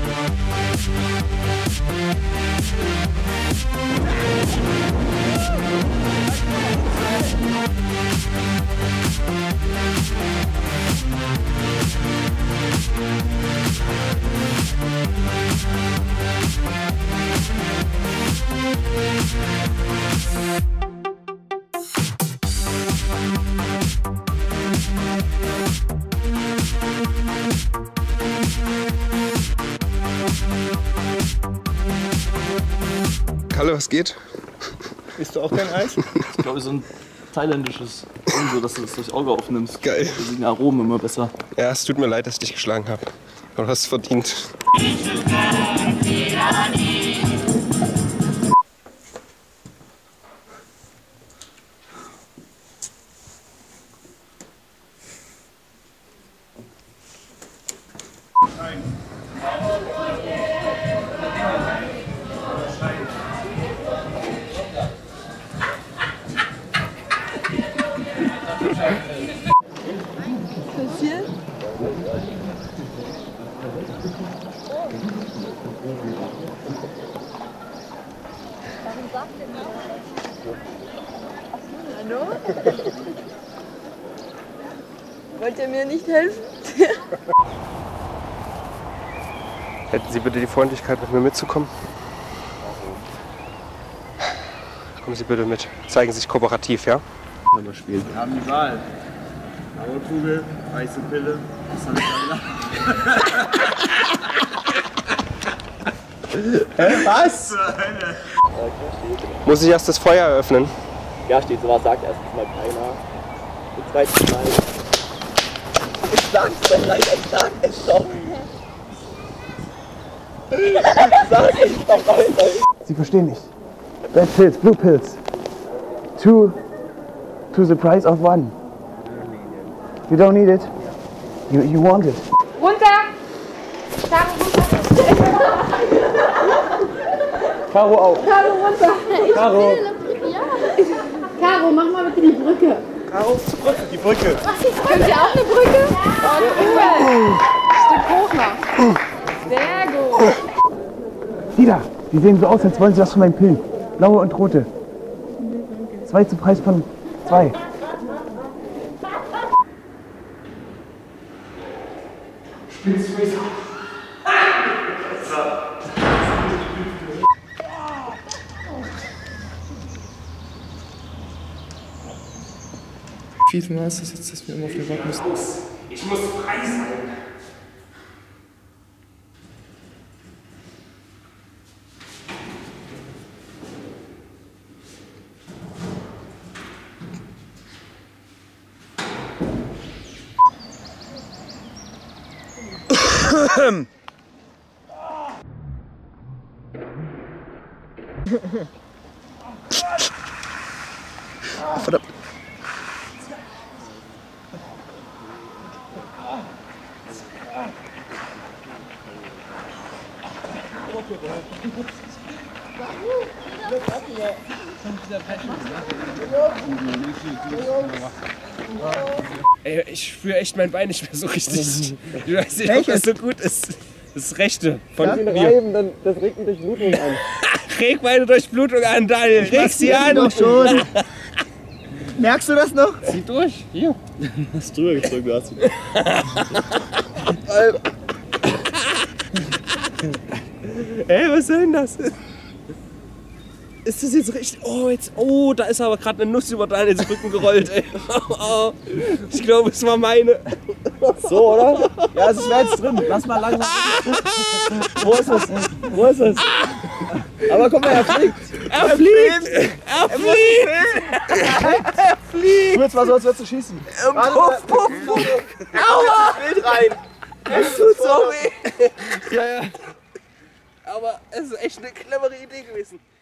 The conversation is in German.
Kalle, was geht? Isst du auch dein Eis? Ich glaube, so ein thailändisches Ding, so dass du das durchs Auge aufnimmst. Geil. Da sind Aromen immer besser. Ja, es tut mir leid, dass ich dich geschlagen habe. Aber du hast es verdient. Hallo? Wollt ihr mir nicht helfen? Hätten Sie bitte die Freundlichkeit, mit mir mitzukommen? Kommen Sie bitte mit. Zeigen Sie sich kooperativ, ja? Wir haben die Wahl. Blaue Kugel, weiße Pille. Was habe ich da gedacht? Was? Muss ich erst das Feuer eröffnen? Ja, steht sowas, sagt erstens mal keiner. Und zweitens mal. Ich sag's doch, Leute, ich sag es doch. Sag es doch, Leute. Sie verstehen nicht. Red Pills, Blue Pills. Two to the price of one. You don't need it. You want it. Runter! Caro, runter! Caro auch. Caro, runter! Caro. Caro, mach mal bitte die Brücke. Caro, die Brücke. Könnt ihr auch eine Brücke? Oh, cool! Stück hoch noch. Sehr gut. Wieder. Die sehen so aus, als wollen sie was von meinen Pillen. Blaue und rote. 2 zum Preis von 2. Wie viel Mal ist das jetzt, dass wir immer auf den warten müssen? Ich muss frei sein. Verdammt. Ey, ich spüre echt mein Bein nicht mehr so richtig. Ich weiß nicht, ob das so gut ist. Das rechte von mir. Reiben, dann, das regt mich Durchblutung an. Reg meine Durchblutung an, Daniel. Reg sie an. Doch schon. Merkst du das noch? Zieh durch. Hier. Hast du drüber gedrückt, du hast ihn. Ey, was soll denn das? Ist das jetzt richtig? Oh, jetzt. Oh, da ist aber gerade eine Nuss über Daniels Rücken gerollt, ey. Oh, ich glaube, es war meine. So, oder? Ja, es ist jetzt drin. Lass mal langsam. Wo ist es? Wo ist es? Aber guck mal, er fliegt. Er fliegt! Er fliegt! Er fliegt! Tu jetzt mal so, als würdest du schießen. Puff, puff, puff! Aua! Bild rein. Es tut so weh! Ja, ja. Aber es ist echt eine clevere Idee gewesen.